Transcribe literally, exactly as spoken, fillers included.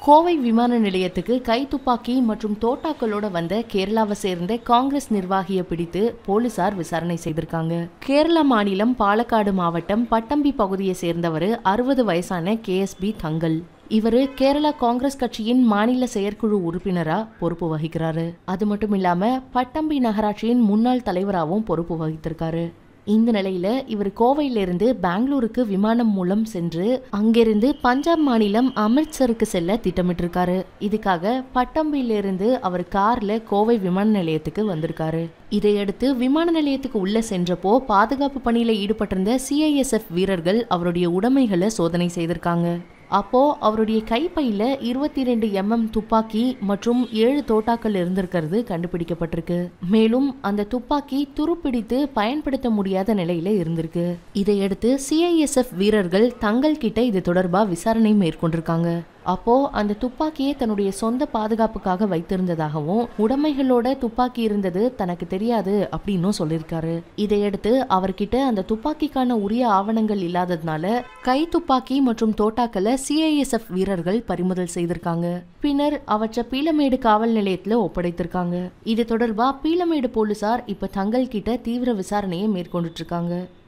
கோவை விமான நிலையத்துக்கு கைத்துப்பாக்கி மற்றும் தோட்டாக்களோட வந்த கேரளாவை சேர்ந்த காங்கிரஸ் நிர்வாகியை பிடித்து போலீசார் விசாரணை செய்திருக்காங்க. கேரளா மாநிலம் பாலக்காடு மாவட்டம் பட்டம்பி பகுதியை சேர்ந்தவர் அறுபது வயசான கே எஸ் பி தங்கல். இவரு கேரளா காங்கிரஸ் கட்சியின் மாநில செயற்குழு உறுப்பினரா பொறுப்பு வகிக்கிறாரு. அது மட்டும் இல்லாம பட்டம்பி நகராட்சியின் முன்னாள் தலைவராகவும் பொறுப்பு வகித்திருக்காரு. இந்த நிலையில இவர் கோவையிலிருந்து பெங்களூருக்கு விமானம் மூலம் சென்று அங்கிருந்து பஞ்சாப் மாநிலம் அமிர்த்சருக்கு செல்ல திட்டமிட்டிருக்காரு. இதுக்காக பட்டம்பியிலிருந்து அவர் கார்ல கோவை விமான நிலையத்துக்கு வந்திருக்காரு. இதையடுத்து விமான நிலையத்துக்கு உள்ள சென்றப்போ பாதுகாப்பு பணியில ஈடுபட்டிருந்த சி ஐ எஸ் எஃப் வீரர்கள் அவருடைய உடைமைகளை சோதனை செய்திருக்காங்க. அப்போ அவருடைய கைப்பையில இருபத்தி ரெண்டு எம் எம் துப்பாக்கி மற்றும் ஏழு தோட்டாக்கள் இருந்திருக்கிறது கண்டுபிடிக்கப்பட்டிருக்கு. மேலும் அந்த துப்பாக்கி துருப்பிடித்து பயன்படுத்த முடியாத நிலையில இருந்திருக்கு. இதையடுத்து சி ஐ எஸ் எஃப் வீரர்கள் தங்கள் கிட்ட இது தொடர்பா விசாரணை மேற்கொண்டிருக்காங்க. அப்போ அந்த துப்பாக்கியை தன்னுடைய சொந்த பாதுகாப்புக்காக வைத்திருந்ததாகவும் உடைமைகளோட துப்பாக்கி இருந்தது தனக்கு தெரியாது அப்படின்னு சொல்லியிருக்காரு. இதையடுத்து அவர்கிட்ட அந்த துப்பாக்கிக்கான உரிய ஆவணங்கள் இல்லாததுனால கை துப்பாக்கி மற்றும் தோட்டாக்களை சி ஐ எஸ் எஃப் வீரர்கள் பறிமுதல் செய்திருக்காங்க. பின்னர் அவற்றை பீளமேடு காவல் நிலையத்துல ஒப்படைத்திருக்காங்க. இது தொடர்பா பீளமேடு போலீசார் இப்ப தங்கள் கிட்ட தீவிர விசாரணையை மேற்கொண்டுட்டு இருக்காங்க.